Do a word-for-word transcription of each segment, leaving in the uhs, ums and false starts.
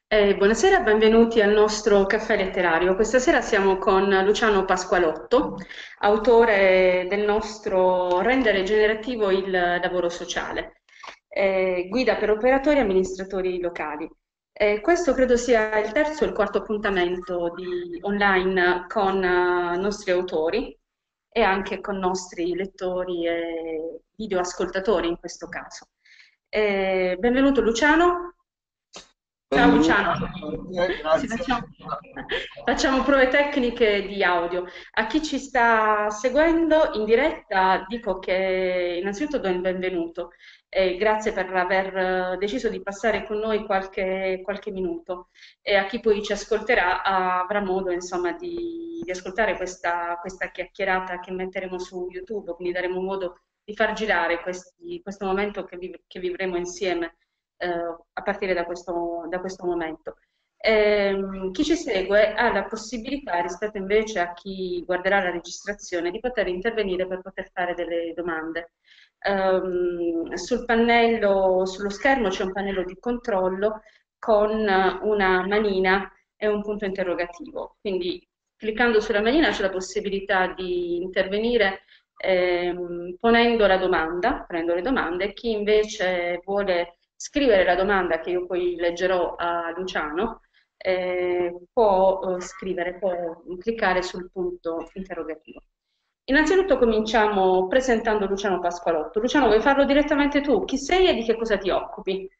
Eh, buonasera, benvenuti al nostro caffè letterario. Questa sera siamo con Luciano Pasqualotto, autore del nostro Rendere generativo il lavoro sociale, eh, guida per operatori e amministratori locali. Eh, questo credo sia il terzo e il quarto appuntamento di online con eh, nostri autori e anche con nostri lettori e videoascoltatori in questo caso. Eh, benvenuto Luciano. Ciao Benvenuti, Luciano. Sì, grazie. facciamo, facciamo prove tecniche di audio. A chi ci sta seguendo in diretta dico che innanzitutto do il benvenuto e grazie per aver eh, deciso di passare con noi qualche, qualche minuto e a chi poi ci ascolterà avrà modo insomma di, di ascoltare questa, questa chiacchierata che metteremo su YouTube, quindi daremo modo di far girare questi- questo momento che, vi- che vivremo insieme eh, a partire da questo, da questo momento. Ehm, chi ci segue ha la possibilità, rispetto invece a chi guarderà la registrazione, di poter intervenire per poter fare delle domande. Ehm, sul pannello, sullo schermo c'è un pannello di controllo con una manina e un punto interrogativo. Quindi cliccando sulla manina c'è la possibilità di intervenire ehm, ponendo la domanda, prendo le domande. Chi invece vuole scrivere la domanda che io poi leggerò a Luciano, eh, può eh, scrivere, può cliccare sul punto interrogativo. Innanzitutto cominciamo presentando Luciano Pasqualotto. Luciano, vuoi farlo direttamente tu? Chi sei e di che cosa ti occupi?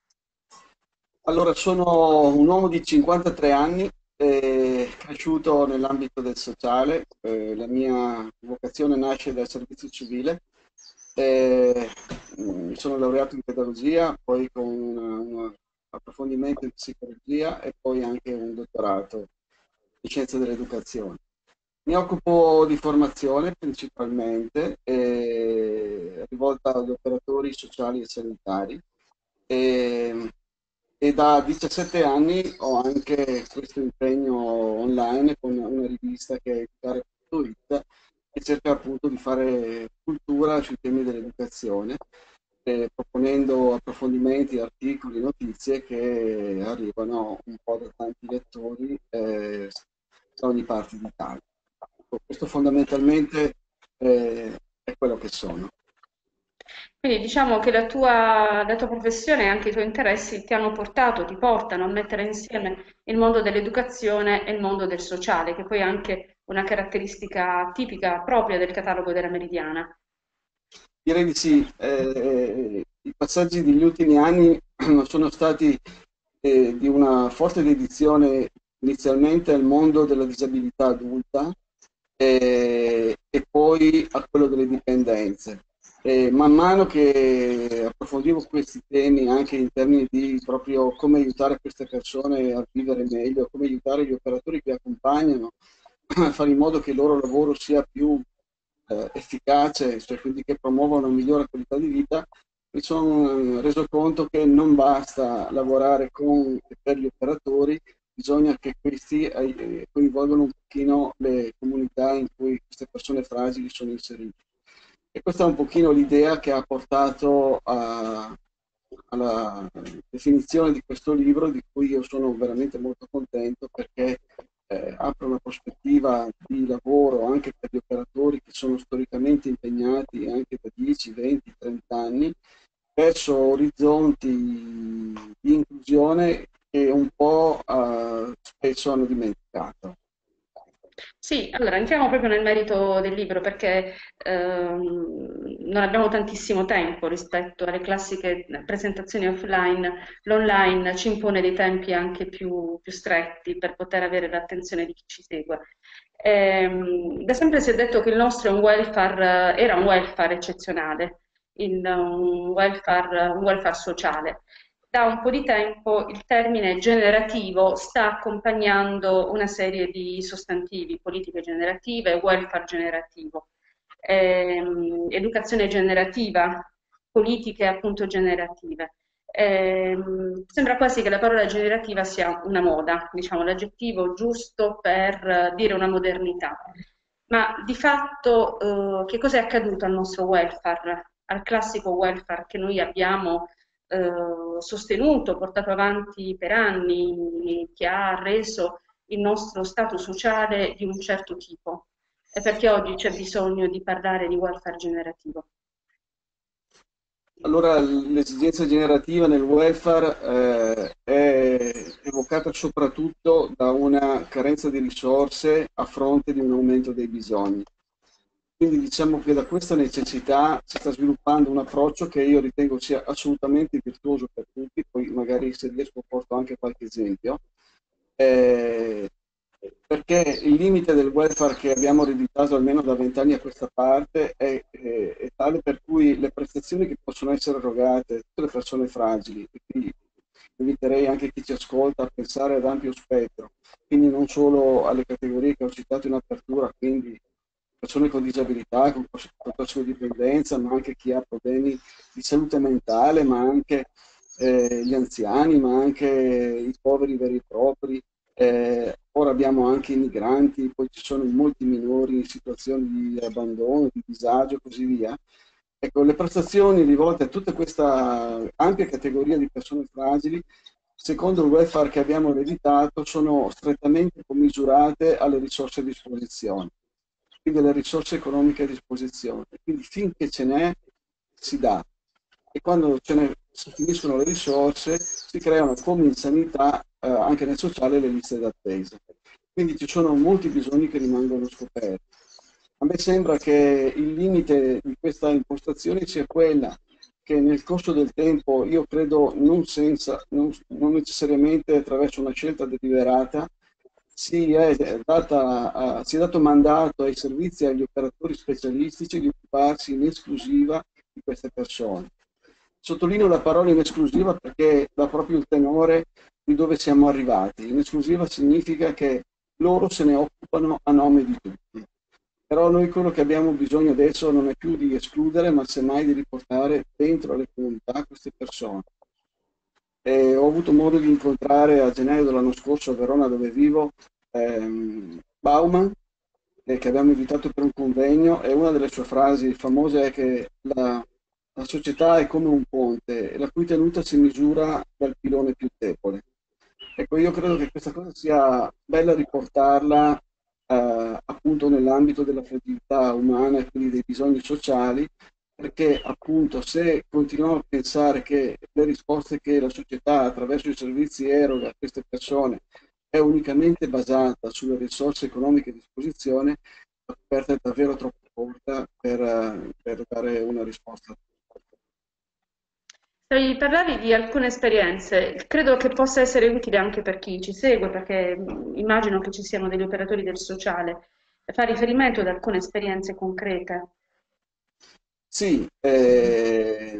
Allora, sono un uomo di cinquantatré anni, eh, cresciuto nell'ambito del sociale. Eh, la mia vocazione nasce dal servizio civile. Eh, mm, Mi sono laureato in pedagogia, poi con una- un approfondimento in psicologia e poi anche un dottorato in scienze dell'educazione. Mi occupo di formazione principalmente, eh, rivolta agli operatori sociali e sanitari. E, e da diciassette anni ho anche questo impegno online con una rivista che è educare punto it, che cerca appunto di fare cultura sui temi dell'educazione, eh, proponendo approfondimenti, articoli, notizie che arrivano un po' da tanti lettori eh, da ogni parte d'Italia. Ecco, questo fondamentalmente eh, è quello che sono. Quindi diciamo che la tua, la tua professione e anche i tuoi interessi ti hanno portato, ti portano a mettere insieme il mondo dell'educazione e il mondo del sociale, che poi è anche una caratteristica tipica propria del catalogo della Meridiana. Direi di sì. Eh, i passaggi degli ultimi anni sono stati eh, di una forte dedizione inizialmente al mondo della disabilità adulta eh, e poi a quello delle dipendenze. E man mano che approfondivo questi temi anche in termini di proprio come aiutare queste persone a vivere meglio, come aiutare gli operatori che li accompagnano a fare in modo che il loro lavoro sia più eh, efficace, cioè quindi che promuovono una migliore qualità di vita, mi sono eh, reso conto che non basta lavorare con e per gli operatori, bisogna che questi eh, coinvolgano un pochino le comunità in cui queste persone fragili sono inserite. E questa è un pochino l'idea che ha portato a- alla definizione di questo libro, di cui io sono veramente molto contento perché eh, apre una prospettiva di lavoro anche per gli operatori che sono storicamente impegnati anche da dieci, venti, trenta anni verso orizzonti di inclusione che un po' eh, spesso hanno dimenticato. Sì, allora entriamo proprio nel merito del libro perché ehm, non abbiamo tantissimo tempo rispetto alle classiche presentazioni offline, l'online ci impone dei tempi anche più, più stretti per poter avere l'attenzione di chi ci segue. Ehm, da sempre si è detto che il nostro è un welfare, era un welfare eccezionale, il- un welfare, un welfare sociale. Da un po' di tempo il termine generativo sta accompagnando una serie di sostantivi, politiche generative, welfare generativo, ehm, educazione generativa, politiche appunto generative. Ehm, sembra quasi che la parola generativa sia una moda, diciamo l'aggettivo giusto per eh, dire una modernità. Ma di fatto, eh, che cosa è accaduto al nostro welfare, al classico welfare che noi abbiamo eh, sostenuto, portato avanti per anni, che ha reso il nostro stato sociale di un certo tipo e perché oggi c'è bisogno di parlare di welfare generativo. Allora, l'esigenza generativa nel welfare eh, è evocata soprattutto da una carenza di risorse a fronte di un aumento dei bisogni. Quindi diciamo che da questa necessità si sta sviluppando un approccio che io ritengo sia assolutamente virtuoso per tutti, poi magari se riesco porto anche qualche esempio, eh, perché il limite del welfare che abbiamo ereditato almeno da vent'anni a questa parte è, è- è tale per cui le prestazioni che possono essere erogate a tutte le persone fragili, e quindi inviterei anche chi ci ascolta a pensare ad ampio spettro, quindi non solo alle categorie che ho citato in apertura, quindi persone con disabilità, con tossicodipendenza, ma anche chi ha problemi di salute mentale, ma anche eh, gli anziani, ma anche i poveri veri e propri. Eh, ora abbiamo anche i migranti, poi ci sono molti minori in situazioni di abbandono, di disagio e così via. Ecco, le prestazioni rivolte a tutta questa ampia categoria di persone fragili, secondo il welfare che abbiamo ereditato, sono strettamente commisurate alle risorse a disposizione, quindi alle risorse economiche a disposizione. Quindi finché ce n'è, si dà. E quando ce ne si finiscono le risorse, si creano come in sanità, eh, anche nel sociale, le liste d'attesa. Quindi ci sono molti bisogni che rimangono scoperti. A me sembra che il limite di questa impostazione sia quella che nel corso del tempo, io credo non, senza, non, non necessariamente attraverso una scelta deliberata, si è, data, a- si è dato mandato ai servizi e agli operatori specialistici di occuparsi in esclusiva di queste persone. Sottolineo la parola in esclusiva perché dà proprio il tenore di dove siamo arrivati. In esclusiva significa che loro se ne occupano a nome di tutti. Però noi quello che abbiamo bisogno adesso non è più di escludere, ma semmai di riportare dentro le comunità queste persone. E ho avuto modo di incontrare a gennaio dell'anno scorso a Verona, dove vivo, ehm, Bauman, eh, che abbiamo invitato per un convegno, e una delle sue frasi famose è che la, la società è come un ponte, la cui tenuta si misura dal pilone più debole. Ecco, io credo che questa cosa sia bella riportarla eh, appunto nell'ambito della fragilità umana e quindi dei bisogni sociali, perché appunto se continuiamo a pensare che le risposte che la società attraverso i servizi eroga a queste persone è unicamente basata sulle risorse economiche a disposizione, la coperta è davvero troppo corta per, eh, per dare una risposta. Stavi- Parlavi di alcune esperienze, credo che possa essere utile anche per chi ci segue, perché mh, immagino che ci siano degli operatori del sociale. Fa riferimento ad alcune esperienze concrete. Sì, eh,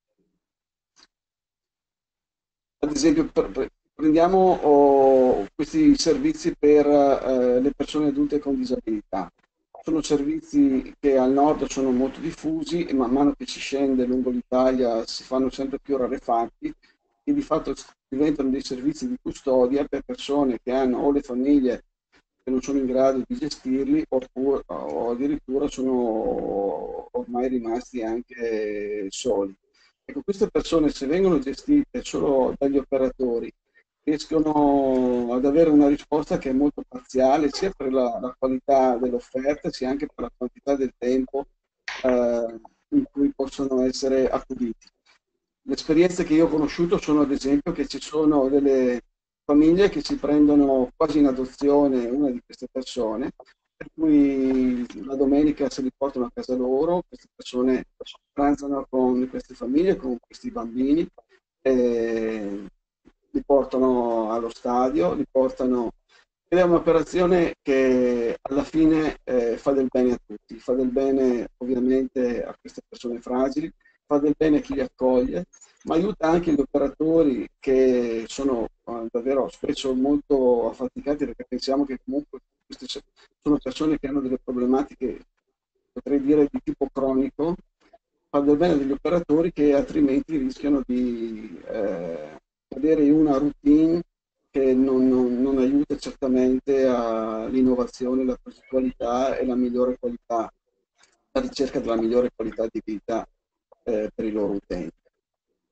ad esempio, per- per- prendiamo oh, questi servizi per eh, le persone adulte con disabilità. Sono servizi che al nord sono molto diffusi e man mano che si scende lungo l'Italia si fanno sempre più rarefatti e di fatto diventano dei servizi di custodia per persone che hanno o le famiglie che non sono in grado di gestirli oppure, o addirittura sono ormai rimasti anche soli. Ecco, queste persone se vengono gestite solo dagli operatori riescono ad avere una risposta che è molto parziale sia per la, la qualità dell'offerta sia anche per la quantità del tempo eh, in cui possono essere accuditi. Le esperienze che io ho conosciuto sono ad esempio che ci sono delle famiglie che si prendono quasi in adozione una di queste persone, per cui la domenica se li portano a casa loro, queste persone pranzano con queste famiglie, con questi bambini, eh, li portano allo stadio, li portano. Ed è un'operazione che alla fine eh, fa del bene a tutti, fa del bene ovviamente a queste persone fragili, fa del bene a chi li accoglie, ma aiuta anche gli operatori che sono eh, davvero spesso molto affaticati perché pensiamo che comunque queste se- sono persone che hanno delle problematiche, potrei dire, di tipo cronico, fa del bene degli operatori che altrimenti rischiano di eh, cadere in una routine che non, non- non aiuta certamente all'innovazione, la progettualità e la migliore qualità, la ricerca della migliore qualità di vita eh, per i loro utenti.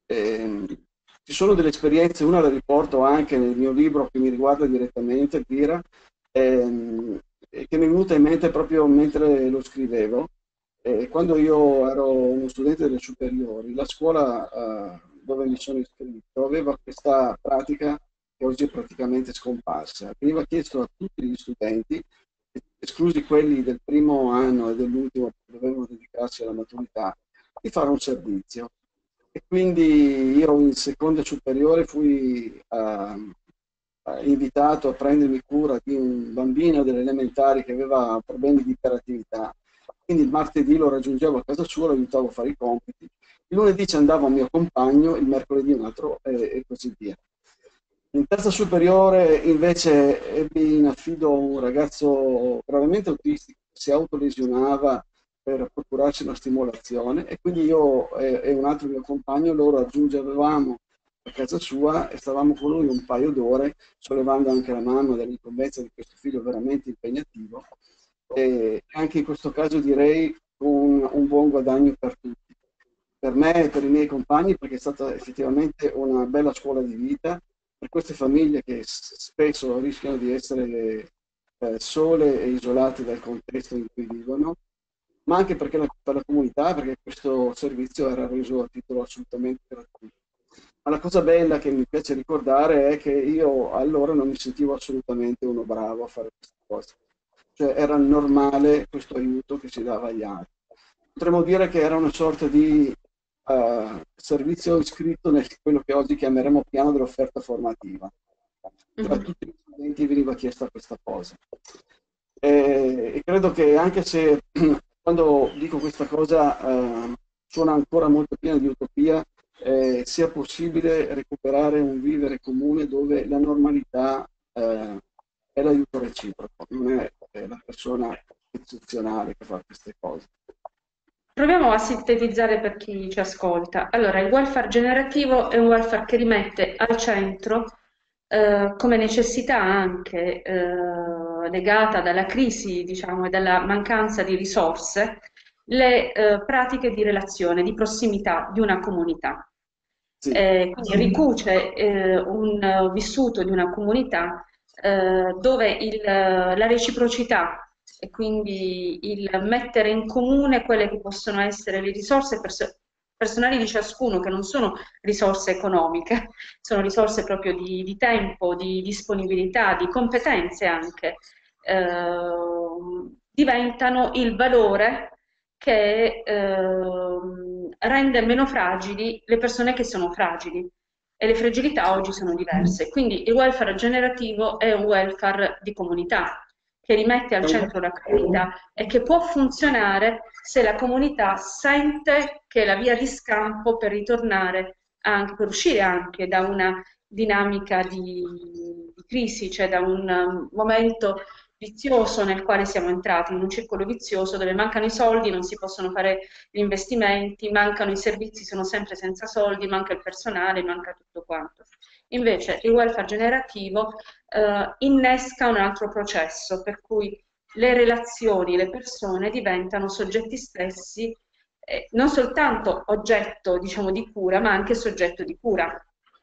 ehm, ci sono delle esperienze, una la riporto anche nel mio libro che mi riguarda direttamente, Pira, ehm, e che mi è venuta in mente proprio mentre lo scrivevo. Eh, quando io ero uno studente delle superiori, la scuola eh, dove mi sono iscritto aveva questa pratica che oggi è praticamente scomparsa. Veniva chiesto a tutti gli studenti, esclusi quelli del primo anno e dell'ultimo che dovevano dedicarsi alla maturità, di fare un servizio. E quindi io in seconda superiore fui eh, eh, invitato a prendermi cura di un bambino delle elementari che aveva problemi di iperattività. Quindi il martedì lo raggiungevo a casa sua, lo aiutavo a fare i compiti. Il lunedì ci andava un mio compagno, il mercoledì un altro e, e così via. In terza superiore invece ebbi in affido un ragazzo gravemente autistico che si autolesionava per procurarsi una stimolazione e quindi io e, e un altro mio compagno lo raggiungevamo a casa sua e stavamo con lui un paio d'ore, sollevando anche la mamma dall'incombenza di questo figlio veramente impegnativo. E anche in questo caso direi un, un buon guadagno per tutti, per me e per i miei compagni, perché è stata effettivamente una bella scuola di vita per queste famiglie che s- spesso rischiano di essere eh, sole e isolate dal contesto in cui vivono, ma anche perché la- per la comunità, perché questo servizio era reso a titolo assolutamente gratuito. Ma la cosa bella che mi piace ricordare è che io allora non mi sentivo assolutamente uno bravo a fare queste cose, cioè era normale questo aiuto che si dava agli altri. Potremmo dire che era una sorta di eh, servizio iscritto nel quello che oggi chiameremo piano dell'offerta formativa. Cioè a Mhm. tutti gli studenti veniva chiesta questa cosa. E, e credo che anche se quando dico questa cosa eh, suona ancora molto piena di utopia, eh, sia possibile recuperare un vivere comune dove la normalità eh, è l'aiuto reciproco, non è, è la persona eccezionale che fa queste cose. Proviamo a sintetizzare per chi ci ascolta. Allora, il welfare generativo è un welfare che rimette al centro, eh, come necessità anche eh, legata dalla crisi, diciamo, e dalla mancanza di risorse, le eh, pratiche di relazione, di prossimità di una comunità. Sì, Eh, quindi ricuce eh, un eh, vissuto di una comunità eh, dove il- la reciprocità e quindi il mettere in comune quelle che possono essere le risorse perso- personali di ciascuno, che non sono risorse economiche, sono risorse proprio di, di tempo, di disponibilità, di competenze anche, ehm, diventano il valore che ehm, rende meno fragili le persone che sono fragili e le fragilità oggi sono diverse. Quindi il welfare generativo è un welfare di comunità che rimette al centro la comunità e che può funzionare se la comunità sente che è la via di scampo per ritornare anche, per uscire anche da una dinamica di, di crisi, cioè da un um, momento vizioso nel quale siamo entrati, in un circolo vizioso dove mancano i soldi, non si possono fare gli investimenti, mancano i servizi, sono sempre senza soldi, manca il personale, manca tutto quanto. Invece il welfare generativo eh, innesca un altro processo, per cui le relazioni, le persone diventano soggetti stessi, eh, non soltanto oggetto, diciamo, di cura, ma anche soggetto di cura.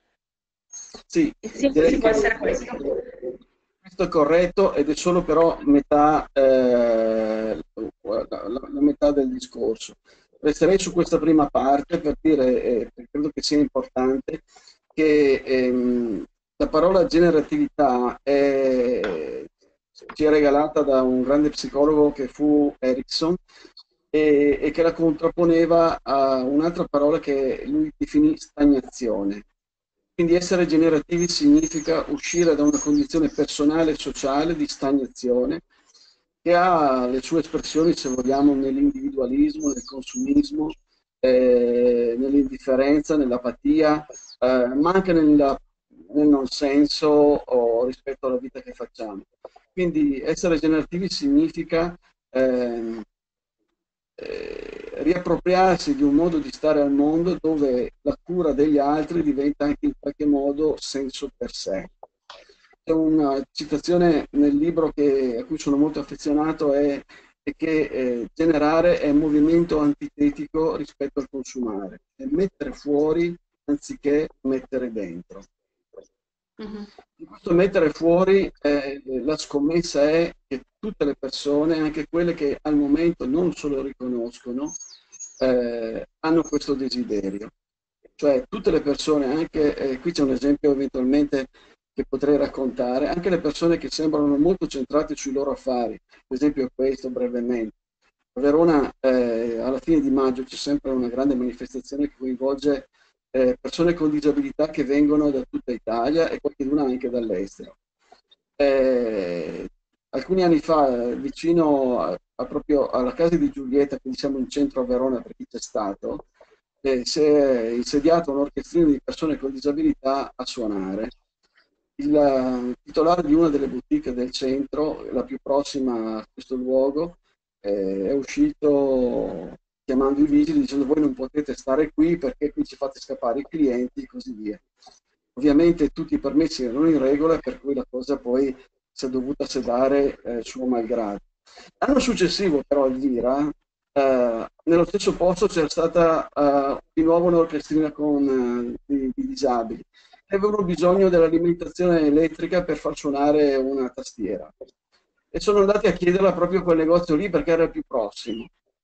sì, Il direi sintesi può che essere questo. questo è corretto ed è solo però metà, eh, la, la- la metà del discorso. Resterei su questa prima parte per dire, eh, perché credo che sia importante, che ehm, la parola generatività è- ci è regalata da un grande psicologo che fu Erickson e, e che la contrapponeva a un'altra parola che lui definì stagnazione. Quindi essere generativi significa uscire da una condizione personale e sociale di stagnazione che ha le sue espressioni, se vogliamo, nell'individualismo, nel consumismo, eh, nell'indifferenza, nell'apatia, eh, ma anche nella- nel non senso o rispetto alla vita che facciamo. Quindi essere generativi significa ehm, eh, riappropriarsi di un modo di stare al mondo dove la cura degli altri diventa anche in qualche modo senso per sé. C'è una citazione nel libro che- a cui sono molto affezionato è, è che eh, generare è un movimento antitetico rispetto al consumare, è mettere fuori anziché mettere dentro. Mhm. Di questo mettere fuori, eh, la scommessa è che tutte le persone, anche quelle che al momento non se lo riconoscono, eh, hanno questo desiderio. Cioè tutte le persone, anche, eh, qui c'è un esempio eventualmente che potrei raccontare, anche le persone che sembrano molto centrate sui loro affari, l'esempio è questo brevemente. A Verona eh, alla fine di maggio c'è sempre una grande manifestazione che coinvolge eh, persone con disabilità che vengono da tutta Italia e qualcuna anche dall'estero. Eh, alcuni anni fa, eh, vicino a, a proprio alla casa di Giulietta, quindi siamo in centro a Verona per chi c'è stato, eh, si è insediato un orchestrino di persone con disabilità a suonare. Il eh, titolare di una delle boutique del centro, la più prossima a questo luogo, eh, è uscito chiamando i vigili dicendo voi non potete stare qui perché qui ci fate scappare i clienti e così via. Ovviamente tutti i permessi erano in regola, per cui la cosa poi si è dovuta sedare eh, suo malgrado. L'anno successivo però, Elvira, eh, nello stesso posto c'era stata eh, di nuovo un'orchestrina con eh, di, di disabili e avevano bisogno dell'alimentazione elettrica per far suonare una tastiera. E sono andati a chiederla proprio a quel negozio lì perché era il più prossimo.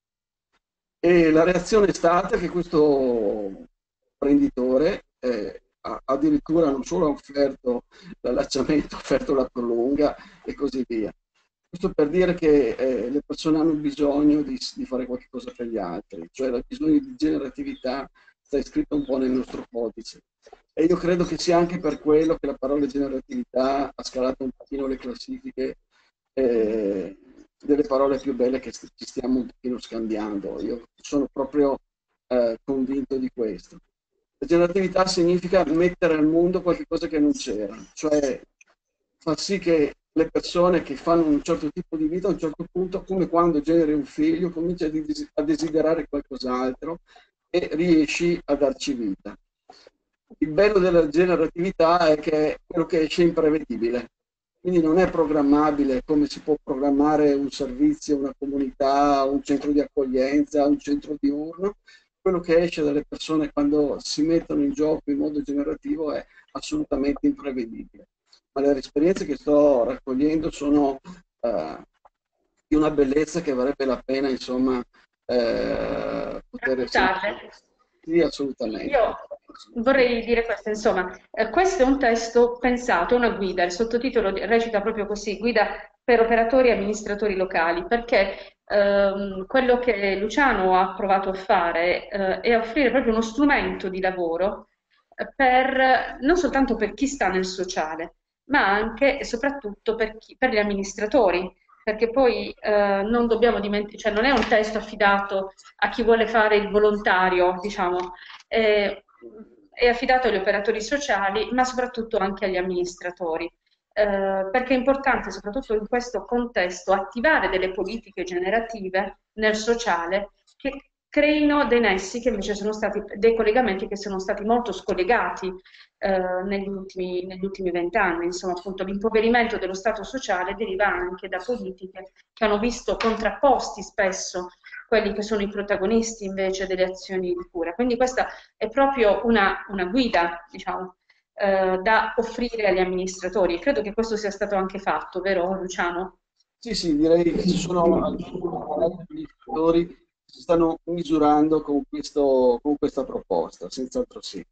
E la reazione è stata che questo imprenditore eh, ha addirittura non solo ha offerto l'allacciamento, ha offerto la prolunga e così via. Questo per dire che eh, le persone hanno bisogno di, di fare qualcosa per gli altri, cioè il bisogno di generatività sta iscritto un po' nel nostro codice. E io credo che sia anche per quello che la parola generatività ha scalato un pochino le classifiche eh, delle parole più belle che st- ci stiamo un pochino scambiando. Io sono proprio eh, convinto di questo. La generatività significa mettere al mondo qualcosa che non c'era, cioè far sì che le persone che fanno un certo tipo di vita a un certo punto, come quando generi un figlio, cominci a, desi- a desiderare qualcos'altro e riesci a darci vita. Il bello della generatività è che è quello che esce imprevedibile, quindi non è programmabile come si può programmare un servizio, una comunità, un centro di accoglienza, un centro diurno. Quello che esce dalle persone quando si mettono in gioco in modo generativo è assolutamente imprevedibile. Ma le esperienze che sto raccogliendo sono eh, di una bellezza che varrebbe la pena, insomma, eh, poter sentire. Raccontarle. Sì, Sì, assolutamente. io vorrei dire questo, insomma, eh, questo è un testo pensato, una guida, il sottotitolo di- recita proprio così, guida per operatori e amministratori locali, perché ehm, quello che Luciano ha provato a fare eh, è offrire proprio uno strumento di lavoro eh, per, non soltanto per chi sta nel sociale, ma anche e soprattutto per, chi- per gli amministratori, perché poi eh, non dobbiamo dimenticare, cioè non è un testo affidato a chi vuole fare il volontario, diciamo, eh, è affidato agli operatori sociali, ma soprattutto anche agli amministratori. Eh, perché è importante, soprattutto in questo contesto, attivare delle politiche generative nel sociale che creino dei nessi che invece sono stati, dei collegamenti che sono stati molto scollegati eh, negli ultimi, negli ultimi vent'anni. Insomma, appunto, l'impoverimento dello Stato sociale deriva anche da politiche che hanno visto contrapposti spesso quelli che sono i protagonisti invece delle azioni di cura. Quindi questa è proprio una, una guida, diciamo, eh, da offrire agli amministratori. E credo che questo sia stato anche fatto, vero Luciano? Sì, sì, direi che ci sono alcuni amministratori che si stanno misurando con questo, con questa proposta, senz'altro sì.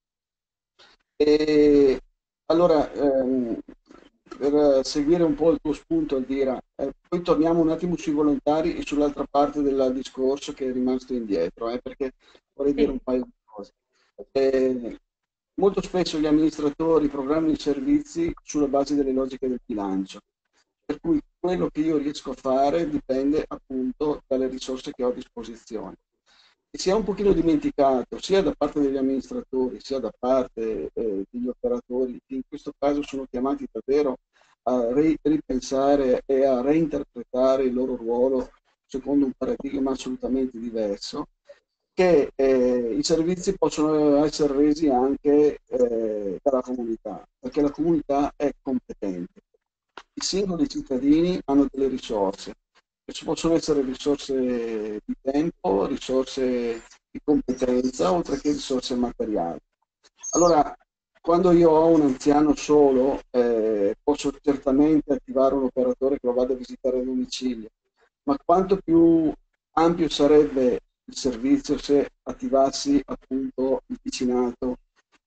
E allora, ehm, per seguire un po' il tuo spunto, Aldira, eh, poi torniamo un attimo sui volontari e sull'altra parte del discorso che è rimasto indietro, eh, perché vorrei dire un Sì. paio di cose. Eh, molto spesso gli amministratori programmano i servizi sulla base delle logiche del bilancio, per cui quello che io riesco a fare dipende appunto dalle risorse che ho a disposizione. E si è un pochino dimenticato, sia da parte degli amministratori, sia da parte eh, degli operatori, che in questo caso sono chiamati davvero a ri- ripensare e a reinterpretare il loro ruolo secondo un paradigma assolutamente diverso, che eh, i servizi possono essere resi anche eh, dalla comunità, perché la comunità è competente. I singoli cittadini hanno delle risorse, che ci possono essere risorse di tempo, risorse di competenza, oltre che risorse materiali. Allora, quando io ho un anziano solo, eh, posso certamente attivare un operatore che lo vada a visitare a domicilio, ma quanto più ampio sarebbe il servizio se attivassi appunto il vicinato,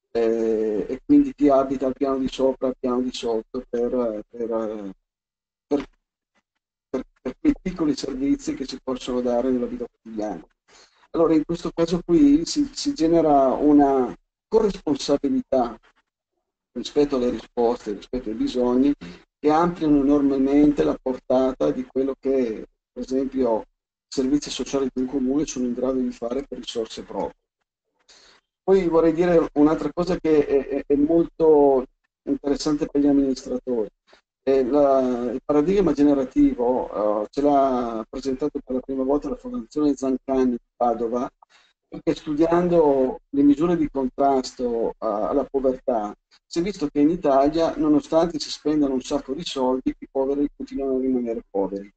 eh, e quindi chi abita al piano di sopra, al piano di sotto, per, per, per per, per quei piccoli servizi che si possono dare nella vita quotidiana. Allora, in questo caso qui si, si genera una corresponsabilità rispetto alle risposte, rispetto ai bisogni, che ampliano enormemente la portata di quello che, per esempio, i servizi sociali di un comune sono in grado di fare per risorse proprie. Poi vorrei dire un'altra cosa che è, è- è molto interessante per gli amministratori. È la- il paradigma generativo, eh, ce l'ha presentato per la prima volta la Fondazione Zancani di Padova, perché studiando le misure di contrasto a- alla povertà, si è visto che in Italia, nonostante si spendano un sacco di soldi, i poveri continuano a rimanere poveri.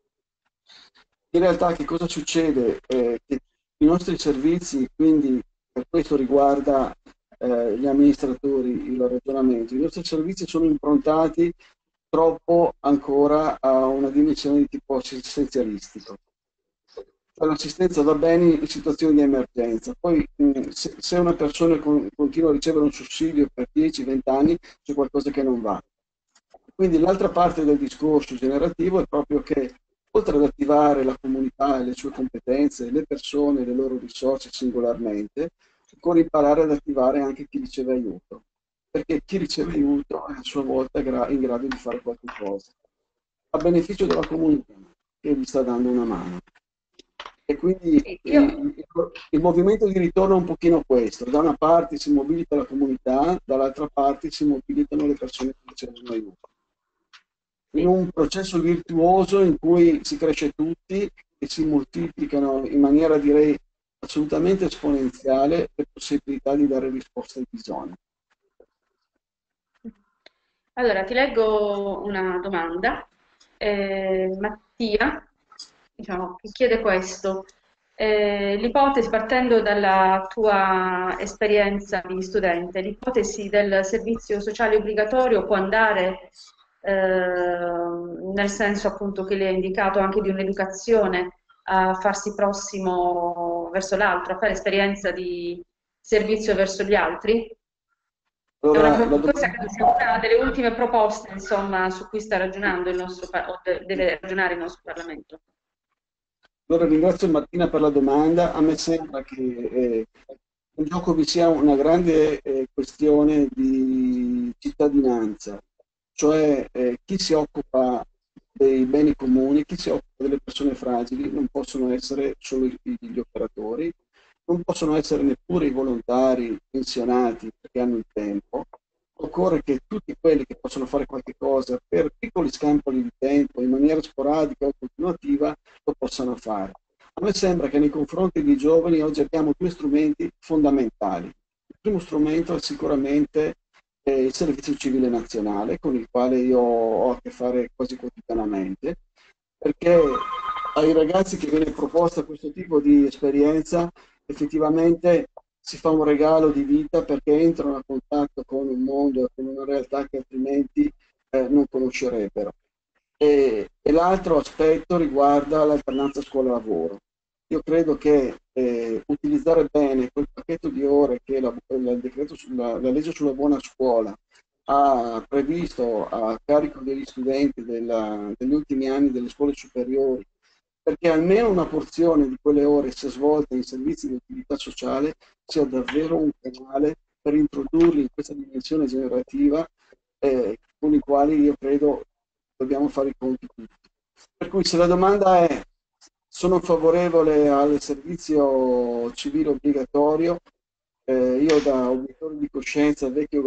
In realtà che cosa succede? Eh, che i nostri servizi, quindi per questo riguarda eh, gli amministratori, il ragionamento, i nostri servizi sono improntati troppo ancora a una dimensione di tipo assistenzialistico. Cioè l'assistenza va bene in situazioni di emergenza, poi mh, se, se una persona con- continua a ricevere un sussidio per dieci venti anni c'è qualcosa che non va. Quindi l'altra parte del discorso generativo è proprio che oltre ad attivare la comunità e le sue competenze, le persone e le loro risorse singolarmente, occorre imparare ad attivare anche chi riceve aiuto, perché chi riceve aiuto è a sua volta gra- in grado di fare qualche cosa, a beneficio della comunità che gli sta dando una mano. E quindi Sì, io, il, il- il movimento di ritorno è un pochino questo, da una parte si mobilita la comunità, dall'altra parte si mobilitano le persone che ricevono aiuto in sì. un processo virtuoso in cui si cresce tutti e si moltiplicano in maniera direi assolutamente esponenziale le possibilità di dare risposte ai bisogni. Allora, ti leggo una domanda. Eh, Mattia, diciamo, che chiede questo. Eh, l'ipotesi, partendo dalla tua esperienza di studente, l'ipotesi del servizio sociale obbligatorio può andare eh, nel senso appunto che le hai indicato anche di un'educazione a farsi prossimo verso l'altro, a fare esperienza di servizio verso gli altri? È una Allora, la pro- questa domanda... credo sia una delle ultime proposte, insomma, su cui sta ragionando il nostro, pa- o de- deve ragionare il nostro Parlamento. Allora, ringrazio Martina per la domanda. A me sembra che eh, in gioco vi sia una grande eh, questione di cittadinanza, cioè eh, chi si occupa dei beni comuni, chi si occupa delle persone fragili non possono essere solo i- gli operatori, non possono essere neppure i volontari pensionati perché hanno il tempo. Occorre che tutti quelli che possono fare qualche cosa per piccoli scampoli di tempo in maniera sporadica o continuativa lo possano fare. A me sembra che nei confronti dei giovani oggi abbiamo due strumenti fondamentali. Il primo strumento è sicuramente eh, il Servizio Civile Nazionale, con il quale io ho a che fare quasi quotidianamente, perché ai ragazzi che viene proposta questo tipo di esperienza effettivamente si fa un regalo di vita perché entrano a contatto con un mondo e con una realtà che altrimenti eh, non conoscerebbero. E, e l'altro aspetto riguarda l'alternanza scuola-lavoro. Io credo che eh, utilizzare bene quel pacchetto di ore che la, la, decreto sulla, la legge sulla buona scuola ha previsto a carico degli studenti della, degli ultimi anni delle scuole superiori, perché almeno una porzione di quelle ore sia svolta in servizi di utilità sociale, sia davvero un canale per introdurli in questa dimensione generativa eh, con i quali io credo dobbiamo fare i conti tutti. Per cui se la domanda è sono favorevole al servizio civile obbligatorio, eh, io da obiettore di coscienza, vecchio,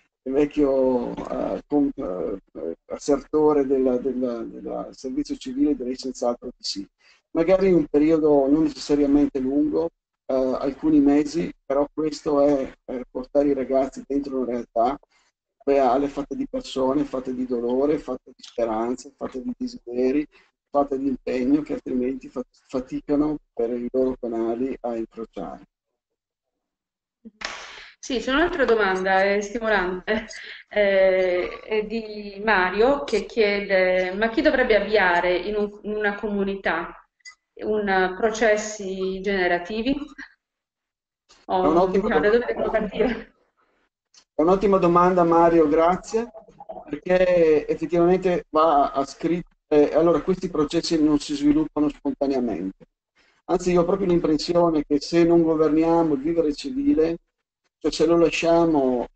vecchio eh, com- eh, assertore del della- della servizio civile, direi senz'altro di sì. Magari in un periodo non necessariamente lungo, eh, alcuni mesi, però questo è eh, portare i ragazzi dentro una realtà reale, fatta di persone, fatta di dolore, fatta di speranze, fatta di desideri, fatta di impegno che altrimenti fa- faticano per i loro canali a incrociare. Sì, c'è un'altra domanda, è stimolante, eh, è di Mario che chiede: ma chi dovrebbe avviare in, un- in una comunità un processi generativi? È O, un'ottima diciamo, da dove domanda. devo partire? È un'ottima domanda, Mario, grazie, perché effettivamente va a scritto. Allora, questi processi non si sviluppano spontaneamente. Anzi, io ho proprio l'impressione che se non governiamo il vivere civile, cioè se lo lasciamo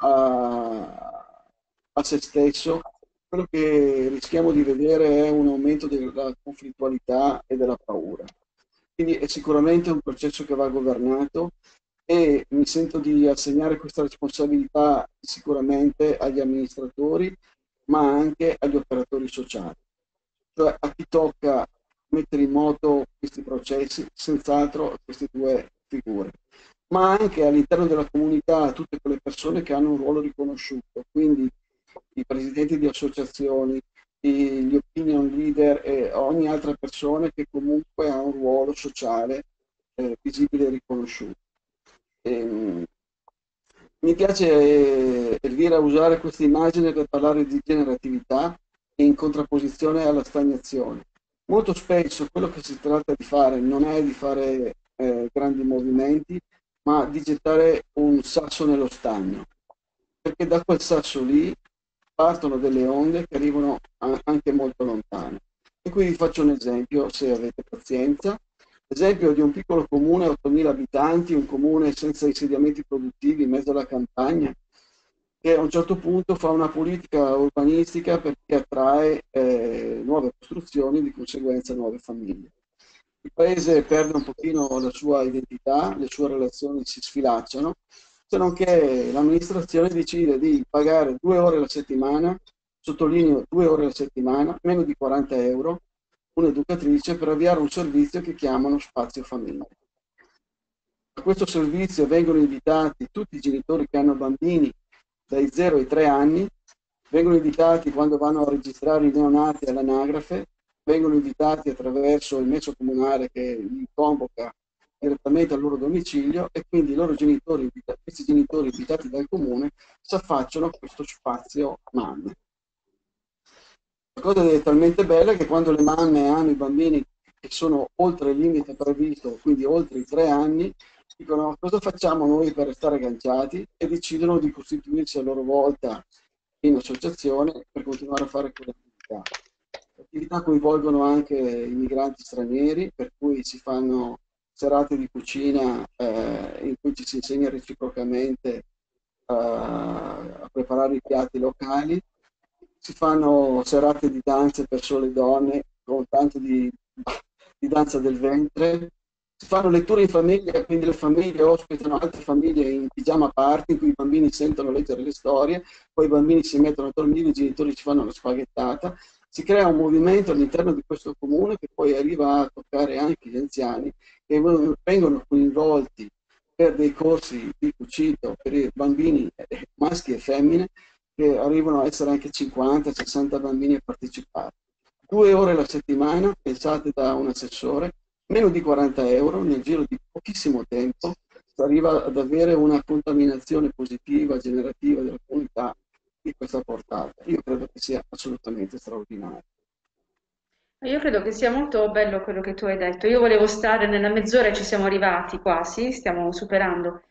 a, a se stesso, quello che rischiamo di vedere è un aumento della conflittualità e della paura. Quindi è sicuramente un processo che va governato e mi sento di assegnare questa responsabilità sicuramente agli amministratori, ma anche agli operatori sociali, cioè a chi tocca mettere in moto questi processi, senz'altro a queste due figure, ma anche all'interno della comunità a tutte quelle persone che hanno un ruolo riconosciuto, quindi i presidenti di associazioni, i- gli opinion leader e ogni altra persona che comunque ha un ruolo sociale eh, visibile e riconosciuto. Ehm, Mi piace, eh, Elvira, usare questa immagine per parlare di generatività in contrapposizione alla stagnazione. Molto spesso quello che si tratta di fare non è di fare eh, grandi movimenti, ma di gettare un sasso nello stagno, perché da quel sasso lì partono delle onde che arrivano a- anche molto lontane. E qui vi faccio un esempio, se avete pazienza. Esempio di un piccolo comune, ottomila abitanti, un comune senza insediamenti produttivi in mezzo alla campagna, che a un certo punto fa una politica urbanistica perché attrae eh, nuove costruzioni, di conseguenza nuove famiglie. Il paese perde un pochino la sua identità, le sue relazioni si sfilacciano, se non che l'amministrazione decide di pagare due ore alla settimana, sottolineo due ore alla settimana, meno di quaranta euro, un'educatrice per avviare un servizio che chiamano Spazio Famiglia. A questo servizio vengono invitati tutti i genitori che hanno bambini dai zero ai tre anni, vengono invitati quando vanno a registrare i neonati all'anagrafe, vengono invitati attraverso il messo comunale che li convoca direttamente al loro domicilio e quindi i loro genitori, questi genitori invitati dal comune, si affacciano a questo spazio mamme. La cosa è talmente bella che quando le mamme hanno i bambini che sono oltre il limite previsto, quindi oltre i tre anni, dicono cosa facciamo noi per restare agganciati e decidono di costituirsi a loro volta in associazione per continuare a fare quell'attività. Le attività coinvolgono anche i migranti stranieri, per cui si fanno serate di cucina eh, in cui ci si insegna reciprocamente eh, a preparare i piatti locali, si fanno serate di danze per sole donne con tanto di, di danza del ventre, si fanno letture in famiglia, quindi le famiglie ospitano altre famiglie in pigiama party in cui i bambini sentono leggere le storie, poi i bambini si mettono a dormire, i genitori ci fanno la spaghettata, si crea un movimento all'interno di questo comune che poi arriva a toccare anche gli anziani che vengono coinvolti per dei corsi di cucito per i bambini eh, maschi e femmine che arrivano a essere anche cinquanta sessanta bambini a partecipare. Due ore alla settimana, pensate da un assessore, meno di quaranta euro nel giro di pochissimo tempo, si arriva ad avere una contaminazione positiva, generativa della comunità di questa portata. Io credo che sia assolutamente straordinario. Io credo che sia molto bello quello che tu hai detto. Io volevo stare nella mezz'ora e ci siamo arrivati quasi, stiamo superando,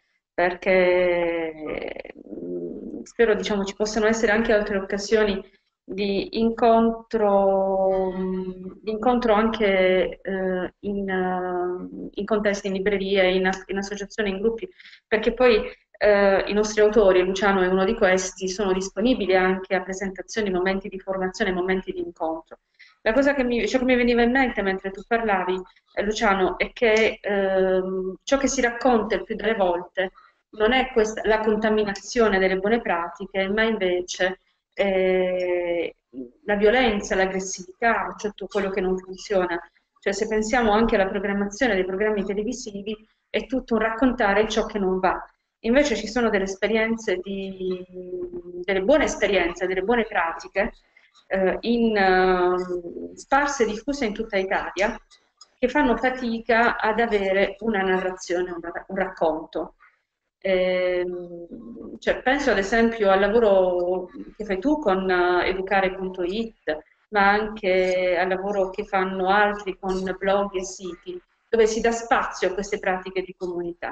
perché mh, spero, diciamo, ci possano essere anche altre occasioni di incontro, mh, di incontro anche eh, in, eh, in contesti, in librerie, in, as- in associazioni, in gruppi, perché poi eh, i nostri autori, Luciano è uno di questi, sono disponibili anche a presentazioni, momenti di formazione, momenti di incontro. La cosa che mi, ciò che mi veniva in mente mentre tu parlavi, eh, Luciano, è che ehm, ciò che si racconta il più delle volte non è questa, la contaminazione delle buone pratiche, ma invece eh, la violenza, l'aggressività, cioè tutto quello che non funziona. Cioè, se pensiamo anche alla programmazione dei programmi televisivi, è tutto un raccontare ciò che non va. Invece ci sono delle esperienze di, delle buone esperienze, delle buone pratiche eh, in, eh, sparse e diffuse in tutta Italia che fanno fatica ad avere una narrazione, un, un racconto. Ehm, cioè, penso ad esempio al lavoro che fai tu con eh, educare punto it, ma anche al lavoro che fanno altri con blog e siti, dove si dà spazio a queste pratiche di comunità.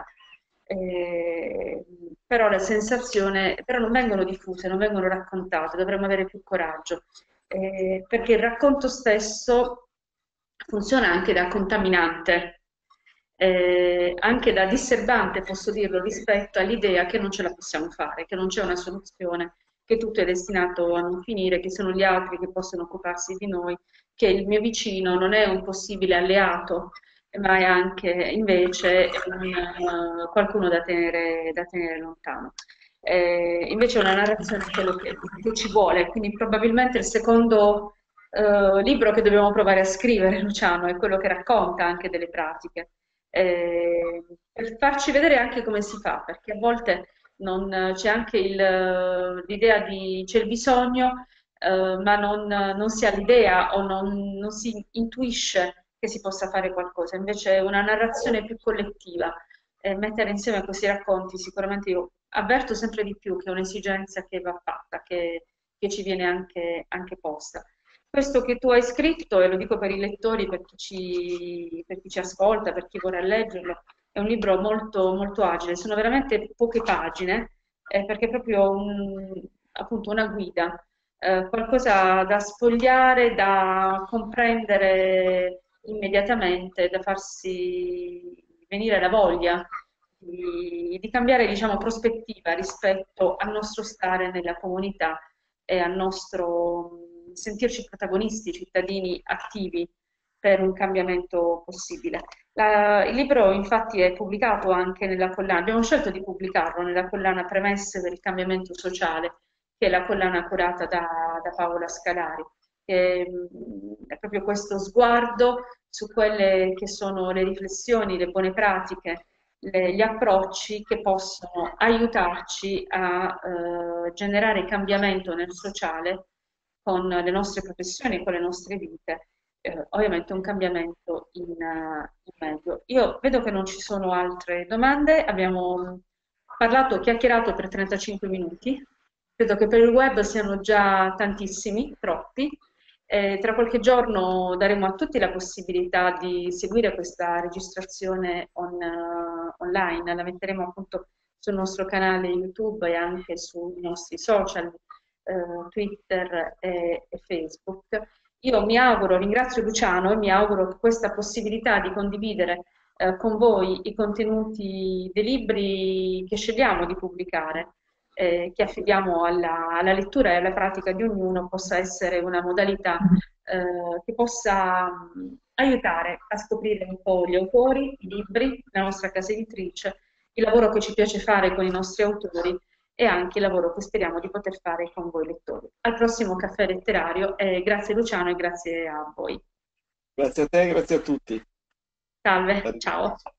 Eh, però la sensazione, però non vengono diffuse, non vengono raccontate, dovremmo avere più coraggio, eh, perché il racconto stesso funziona anche da contaminante, eh, anche da disturbante, posso dirlo, rispetto all'idea che non ce la possiamo fare, che non c'è una soluzione, che tutto è destinato a non finire, che sono gli altri che possono occuparsi di noi, che il mio vicino non è un possibile alleato, ma è anche invece un, eh, qualcuno da tenere, da tenere lontano. Eh, invece è una narrazione è quello che, che ci vuole, quindi probabilmente il secondo eh, libro che dobbiamo provare a scrivere, Luciano, è quello che racconta anche delle pratiche, eh, per farci vedere anche come si fa, perché a volte non- c'è anche il- l'idea di c'è il bisogno, eh, ma non, non si ha l'idea o non, non si intuisce che si possa fare qualcosa. Invece una narrazione più collettiva, eh, mettere insieme questi racconti, sicuramente io avverto sempre di più che è un'esigenza che va fatta, che, che ci viene anche, anche posta. Questo che tu hai scritto, e lo dico per i lettori, per chi ci, per chi ci ascolta, per chi vorrà leggerlo, è un libro molto, molto agile, sono veramente poche pagine, eh, perché è proprio un- appunto una guida, eh, qualcosa da sfogliare, da comprendere immediatamente, da farsi venire la voglia di, di cambiare, diciamo, prospettiva rispetto al nostro stare nella comunità e al nostro mh, sentirci protagonisti, cittadini attivi per un cambiamento possibile. La- il libro infatti è pubblicato anche nella collana, abbiamo scelto di pubblicarlo nella collana Premesse per il cambiamento sociale, che è la collana curata da, da Paola Scalari. E, mh, è proprio questo sguardo su quelle che sono le riflessioni, le buone pratiche, le- gli approcci che possono aiutarci a eh, generare cambiamento nel sociale con le nostre professioni, con le nostre vite, eh, ovviamente un cambiamento in, eh, in meglio. Io vedo che non ci sono altre domande, abbiamo parlato, chiacchierato per trentacinque minuti, credo che per il web siano già tantissimi, troppi. Eh, tra qualche giorno daremo a tutti la possibilità di seguire questa registrazione on- eh, online, la metteremo appunto sul nostro canale YouTube e anche sui nostri social, eh, Twitter e, e Facebook. Io mi auguro, ringrazio Luciano e mi auguro che questa possibilità di condividere eh, con voi i contenuti dei libri che scegliamo di pubblicare, eh, che affidiamo alla, alla lettura e alla pratica di ognuno, possa essere una modalità eh, che possa mh, aiutare a scoprire un po' gli autori, i libri, la nostra casa editrice, il lavoro che ci piace fare con i nostri autori e anche il lavoro che speriamo di poter fare con voi lettori. Al prossimo caffè letterario e grazie Luciano e grazie a voi. Grazie a te, grazie a tutti. Salve, ciao. Arrivederci.